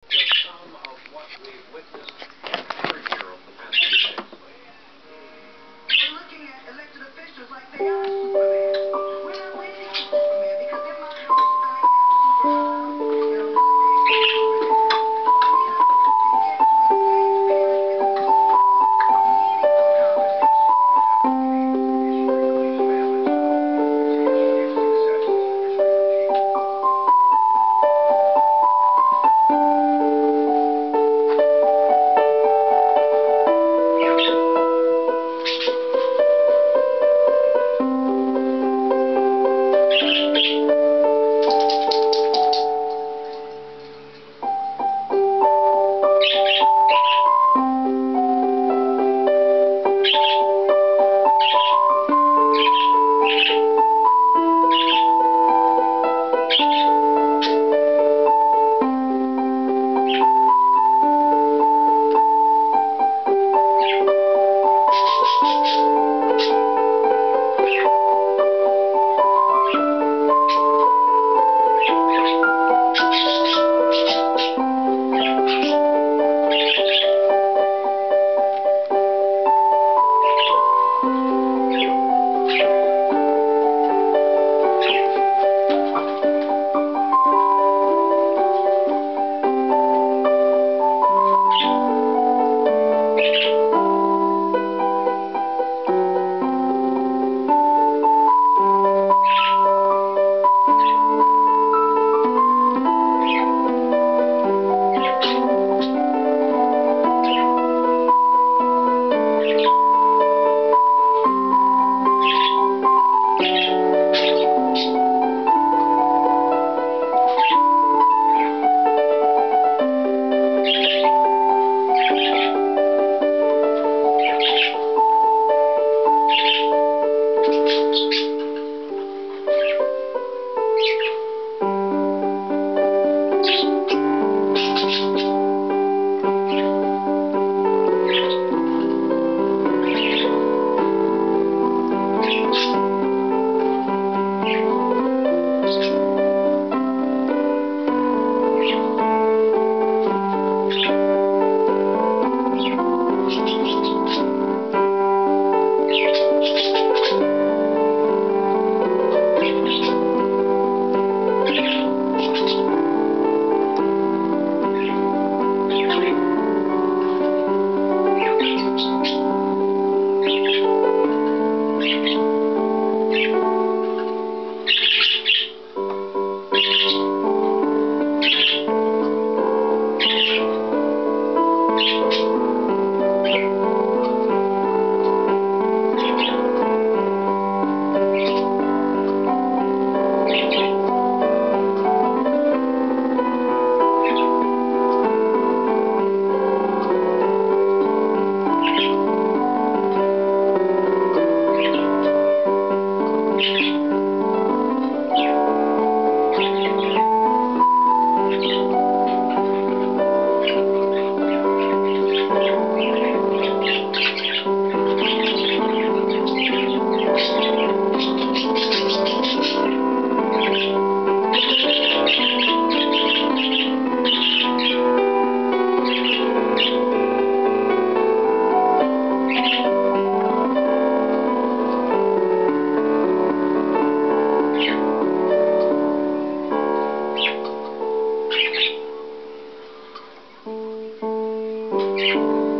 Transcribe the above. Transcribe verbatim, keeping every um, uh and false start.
just some of what we've witnessed and heard here over the past few days. We're looking at elected officials like they are Superman. We're not waiting for Superman because in my house I have Superman, you know, Superman. We have to begin to engage parents in a meaningful conversation. Thank you.